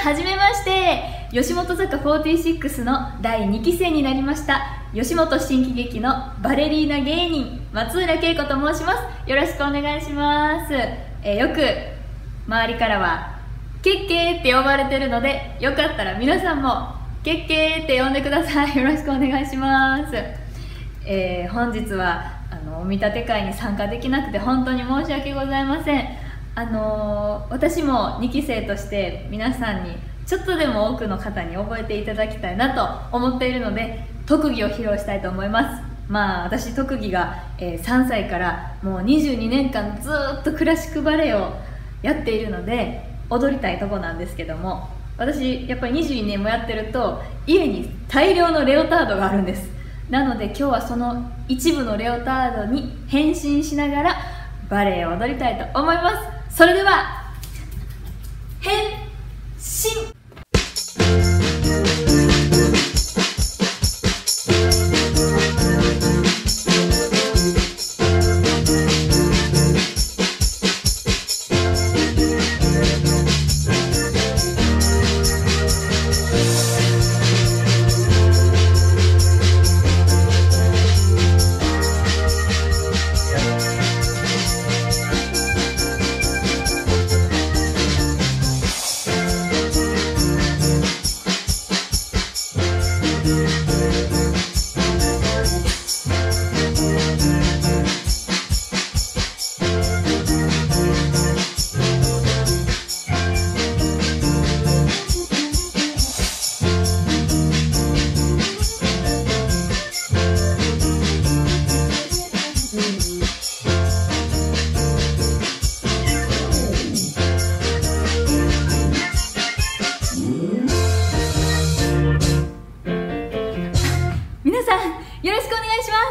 はじめまして。吉本坂46の第2期生になりました吉本新喜劇のバレリーナ芸人松浦恵子と申します。よろしくお願いします。よく周りからはケッケーって呼ばれてるので、よかったら皆さんもケッケーって呼んでください。よろしくお願いします。本日はお見立て会に参加できなくて本当に申し訳ございません。私も2期生として皆さんにちょっとでも多くの方に覚えていただきたいなと思っているので、特技を披露したいと思います。私特技が、3歳からもう22年間ずっとクラシックバレエをやっているので踊りたいとこなんですけども、私やっぱり22年もやってると家に大量のレオタードがあるんです。なので今日はその一部のレオタードに変身しながらバレエを踊りたいと思います。それでは変身。皆さんよろしくお願いします。